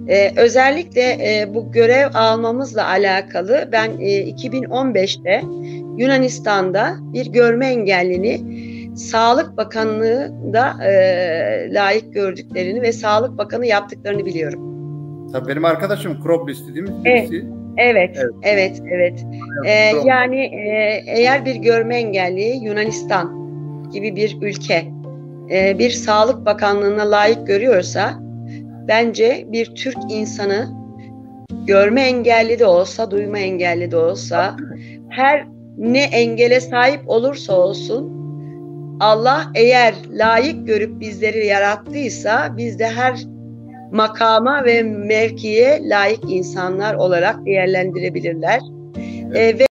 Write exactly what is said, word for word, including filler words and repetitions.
Ee, özellikle e, bu görev almamızla alakalı ben e, iki bin on beşte Yunanistan'da bir görme engellini Sağlık Bakanlığı'nda e, layık gördüklerini ve Sağlık Bakanı yaptıklarını biliyorum. Tabii benim arkadaşım Kroblis dediğimiz Evet, birisi. evet, evet, evet. evet. Ee, yani e, eğer bir görme engelli Yunanistan gibi bir ülke e, bir Sağlık Bakanlığı'na layık görüyorsa, bence bir Türk insanı görme engelli de olsa, duyma engelli de olsa, her ne engele sahip olursa olsun, Allah eğer layık görüp bizleri yarattıysa, biz de her makama ve mevkiye layık insanlar olarak değerlendirebilirler. Evet. E, ve